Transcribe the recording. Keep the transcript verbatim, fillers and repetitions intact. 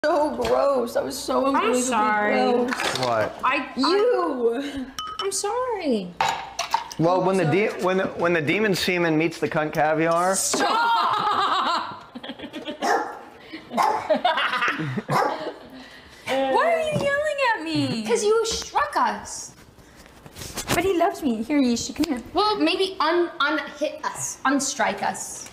So gross. That was so unbelievably I'm sorry. gross. What? I, You. I'm sorry. Well, when the de when the, when the demon semen meets the cunt caviar. Stop! Why are you yelling at me? Because you struck us. But he loves me. Here, Yeesh, come here. Well, maybe un un hit us, unstrike us.